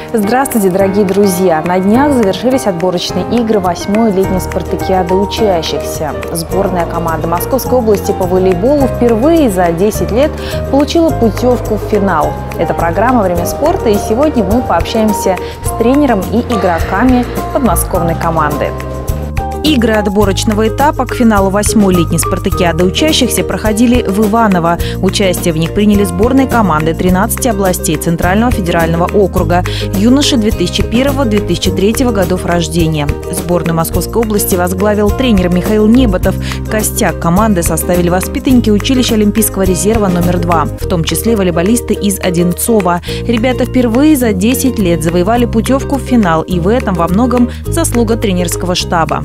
Здравствуйте, дорогие друзья! На днях завершились отборочные игры 8-й летней спартакиады учащихся. Сборная команда Московской области по волейболу впервые за 10 лет получила путевку в финал. Это программа «Время спорта», и сегодня мы пообщаемся с тренером и игроками подмосковной команды. Игры отборочного этапа к финалу 8-й летней спартакиады учащихся проходили в Иваново. Участие в них приняли сборные команды 13 областей Центрального федерального округа, юноши 2001-2003 годов рождения. Сборную Московской области возглавил тренер Михаил Неботов. Костяк команды составили воспитанники училища Олимпийского резерва номер 2, в том числе волейболисты из Одинцова. Ребята впервые за 10 лет завоевали путевку в финал, и в этом во многом заслуга тренерского штаба.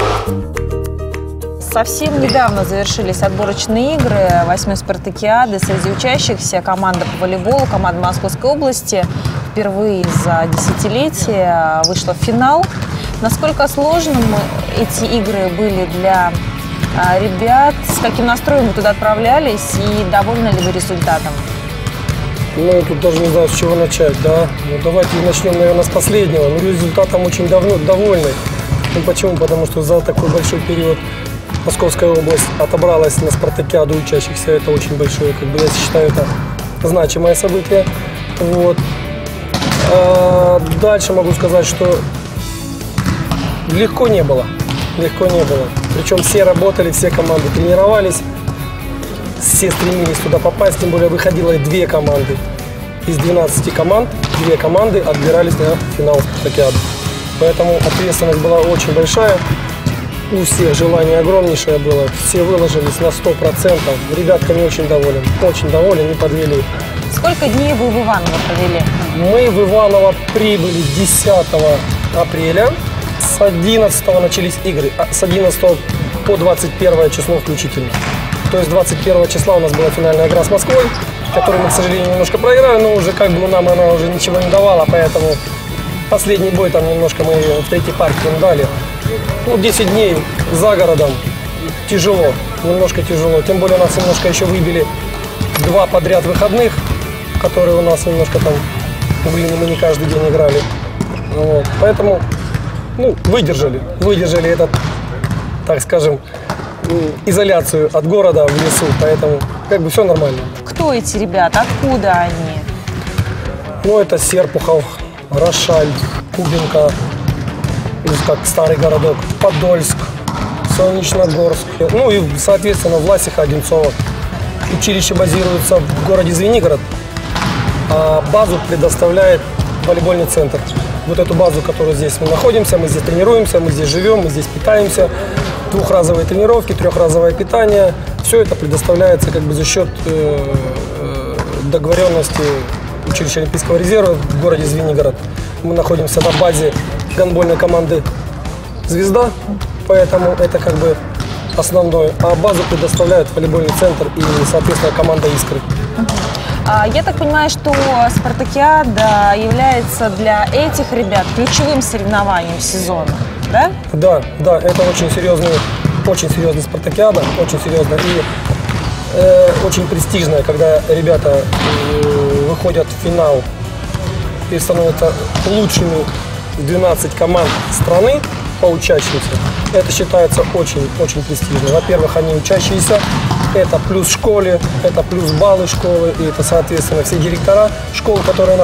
Совсем недавно завершились отборочные игры 8-й спартакиады. Среди учащихся команда по волейболу, команда Московской области впервые за десятилетие вышла в финал. Насколько сложным эти игры были для ребят? С каким настроем вы туда отправлялись и довольны ли вы результатом? Ну, тут даже не знаю, с чего начать, да. Ну, давайте начнем, наверное, с последнего. Ну, результатом очень довольны. Ну, почему? Потому что за такой большой период Московская область отобралась на спартакиаду учащихся. Это очень большое, я считаю, это значимое событие. Вот. Дальше могу сказать, что легко не было. Легко не было. Причем все работали, все команды тренировались, все стремились туда попасть. Тем более выходило 2 команды. Из 12 команд 2 команды отбирались на финал спартакиады. Поэтому ответственность была очень большая. У всех желание огромнейшее было. Все выложились на 100%. Ребятками очень доволен, не подвели. Сколько дней вы в Иваново провели? Мы в Иваново прибыли 10 апреля. С 11 начались игры. С 11 по 21 число включительно. То есть 21 числа у нас была финальная игра с Москвой, которую мы, к сожалению, немножко проиграли, но уже нам она уже ничего не давала, поэтому последний бой там немножко мы в третьей партии дали. Ну, 10 дней за городом тяжело, немножко тяжело. Тем более нас немножко еще выбили 2 подряд выходных, которые у нас немножко там, мы не каждый день играли. Вот. Поэтому, выдержали этот, так скажем, изоляцию от города в лесу, поэтому все нормально. Кто эти ребята? Откуда они? Ну, это Серпухов, Рошаль, Кубинка, как старый городок, Подольск, Солнечногорск, ну и, соответственно, Власиха, Одинцова. Училище базируется в городе Звенигород, а базу предоставляет волейбольный центр. Вот эту базу, которую здесь мы находимся, мы здесь тренируемся, мы здесь живем, мы здесь питаемся. 2-разовые тренировки, 3-разовое питание. Все это предоставляется за счет договоренности училища Олимпийского резерва в городе Звенигород. Мы находимся на базе гандбольной команды «Звезда», поэтому это основное. А базу предоставляют волейбольный центр и, соответственно, команда «Искры». Я так понимаю, что спартакиада является для этих ребят ключевым соревнованием сезона, да? Да, это очень серьезная спартакиада, очень серьезная и очень престижная, когда ребята выходят в финал и становятся лучшими 12 команд страны по учащимся. Это считается очень престижно. Во-первых, они учащиеся, это плюс школе, это плюс баллы школы, и это, соответственно, все директора школ, которые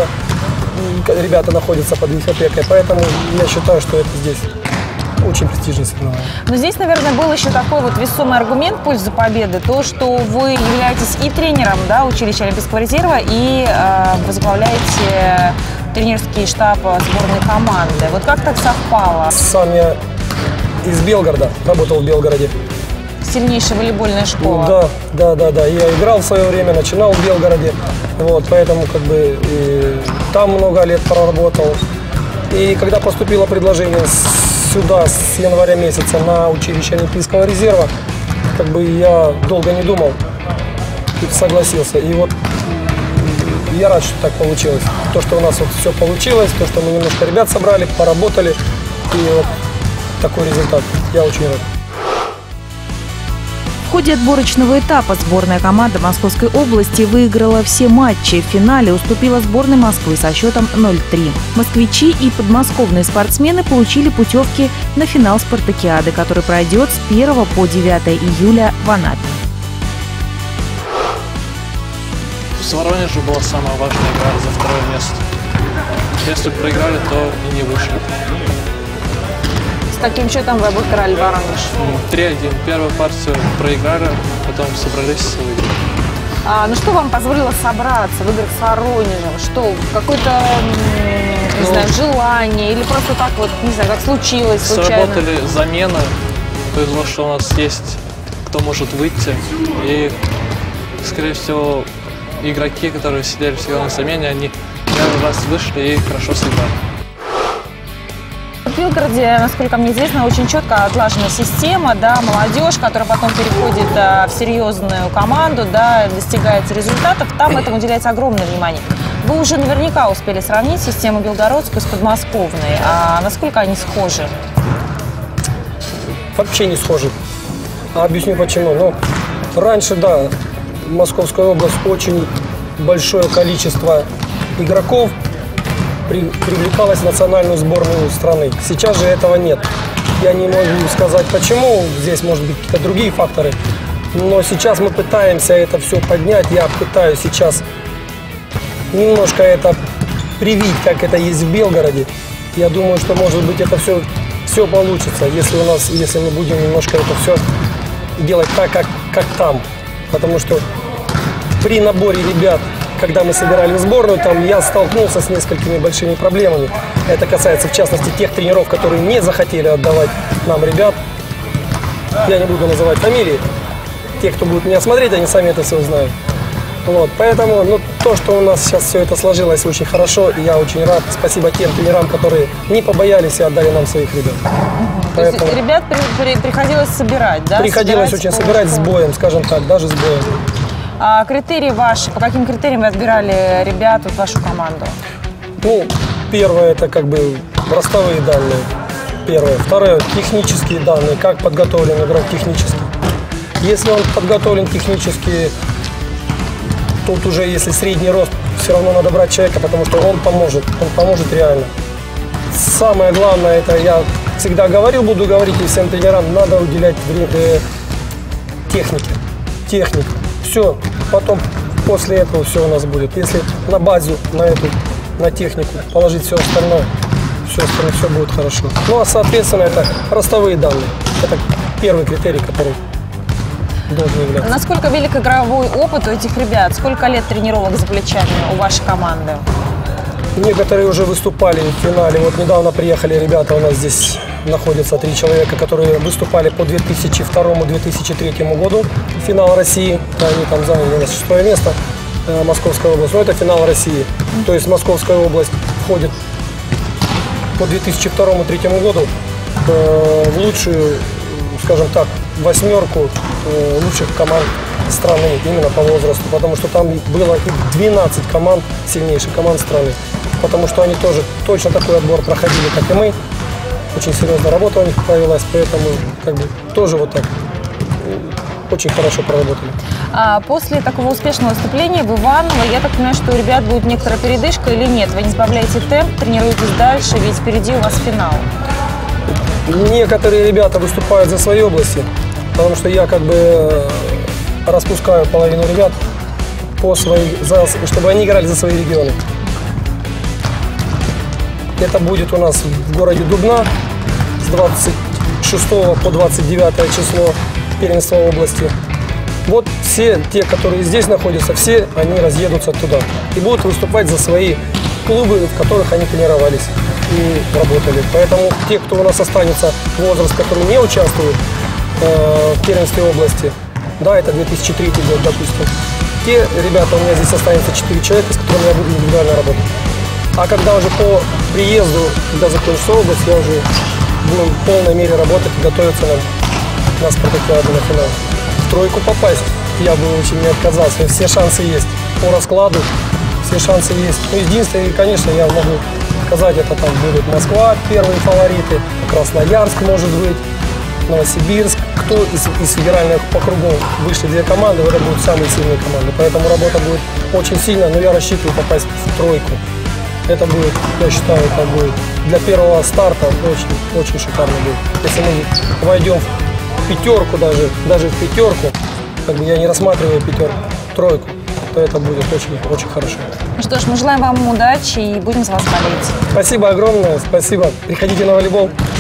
ребята находятся под их опекой. Поэтому я считаю, что это здесь очень престижное соревнование. Но здесь, наверное, был еще такой весомый аргумент в пользу победы, то, что вы являетесь и тренером, училища Олимпийского резерва, и возглавляете тренерский штаб сборной команды. Вот как так совпало? Сам я из Белгорода, работал в Белгороде. Сильнейшая волейбольная школа. Да. Я играл в свое время, начинал в Белгороде. Вот, поэтому там много лет проработал. И когда поступило предложение сюда с января месяца на училище Олимпийского резерва, я долго не думал и согласился. И я рад, что так получилось. То, что у нас все получилось, то, что мы немножко ребят собрали, поработали, и такой результат. Я очень рад. В ходе отборочного этапа сборная команда Московской области выиграла все матчи. В финале уступила сборной Москвы со счетом 0-3. Москвичи и подмосковные спортсмены получили путевки на финал спартакиады, который пройдет с 1 по 9 июля в Анапе. С Воронежем была самая важная игра за второе место. Если бы проиграли, то и не вышли. С каким счетом вы обыграли Воронеж? 3-1. Первую партию проиграли, потом собрались и выиграли. Ну что вам позволило собраться в играх с Воронежем? Что, какое-то, не знаю, желание или просто так вот, не знаю, как случилось случайно? Сработали замены. Повезло, что у нас есть кто может выйти. И, скорее всего, игроки, которые сидели всегда на замене, они первый раз вышли и хорошо сыграли. В Белгороде, насколько мне известно, очень четко отлажена система, да, молодежь, которая потом переходит в серьезную команду, да, достигается результатов, там этому уделяется огромное внимание. Вы уже наверняка успели сравнить систему белгородскую с подмосковной, а насколько они схожи? Вообще не схожи. Объясню почему. Ну, раньше, да, Московская область очень большое количество игроков привлекалось в национальную сборную страны. Сейчас же этого нет. Я не могу сказать почему, здесь может быть какие-то другие факторы, но сейчас мы пытаемся это все поднять. Я пытаюсь сейчас немножко это привить, как это есть в Белгороде. Я думаю, что может быть это все получится, если мы будем немножко это все делать так, как там. Потому что при наборе ребят, когда мы собирали сборную, там я столкнулся с несколькими большими проблемами. Это касается, в частности, тех тренеров, которые не захотели отдавать нам ребят. Я не буду называть фамилии. Те, кто будет меня смотреть, они сами это все знают. Вот, поэтому, ну, то, что у нас сейчас все это сложилось очень хорошо, и я очень рад. Спасибо тем тренерам, которые не побоялись и отдали нам своих ребят. То есть ребят приходилось собирать, да? Приходилось очень собирать с боем, скажем так, даже с боем. А критерии ваши, по каким критериям вы отбирали ребят в вашу команду? Ну, первое, это как бы ростовые данные. Первое. Второе, технические данные, как подготовлен игрок технически. Если он подготовлен технически, тут уже, если средний рост, все равно надо брать человека, потому что он поможет реально. Самое главное, это я всегда говорил, буду говорить и всем тренерам, надо уделять технике. Техника. Все, потом после этого все у нас будет. Если на базу, на технику положить все остальное будет хорошо. Ну а соответственно это ростовые данные. Это первый критерий, который должен являться. Насколько велик игровой опыт у этих ребят? Сколько лет тренировок за плечами у вашей команды? Некоторые уже выступали в финале. Вот недавно приехали ребята, у нас здесь находятся 3 человека, которые выступали по 2002-2003 году. Финал России. Они там заняли у нас 6 место, Московская область. Но это финал России. То есть Московская область входит по 2002-2003 году в лучшую, скажем так, 8 лучших команд страны именно по возрасту. Потому что там было и 12 команд, сильнейших команд страны. Потому что они тоже точно такой отбор проходили, как и мы. Очень серьезная работа у них провелась, поэтому как бы тоже вот так очень хорошо проработали. А после такого успешного выступления в Иваново, я так понимаю, что у ребят будет некоторая передышка или нет? Вы не сбавляете темп, тренируетесь дальше, ведь впереди у вас финал. Некоторые ребята выступают за свои области, потому что я как бы распускаю половину ребят чтобы они играли за свои регионы. Это будет у нас в городе Дубна с 26 по 29 число первенства области. Вот все те, которые здесь находятся, все они разъедутся туда и будут выступать за свои клубы, в которых они тренировались и работали. Поэтому те, кто у нас останется, возраст, который не участвует в первенстве области, да, это 2003 год, допустим, те ребята, у меня здесь останется 4 человека, с которыми я буду индивидуально работать. А когда уже по приезду, когда закончится область, я уже буду в полной мере работать и готовиться на спартакиаду, на финал. В тройку попасть я бы очень не отказался. Все шансы есть. По раскладу все шансы есть. Ну, единственное, конечно, я могу сказать, это там будут Москва, первые фавориты, Красноярск, может быть. Новосибирск. Кто из федеральных округов вышли 2 команды, это будут самые сильные команды. Поэтому работа будет очень сильная, но я рассчитываю попасть в тройку. Это будет, я считаю, это будет для первого старта очень шикарно будет. Если мы войдем в пятерку, даже в пятерку, как бы я не рассматриваю пятерку, тройку, то это будет очень хорошо. Ну что ж, мы желаем вам удачи и будем за вас болеть. Спасибо огромное, спасибо. Приходите на волейбол.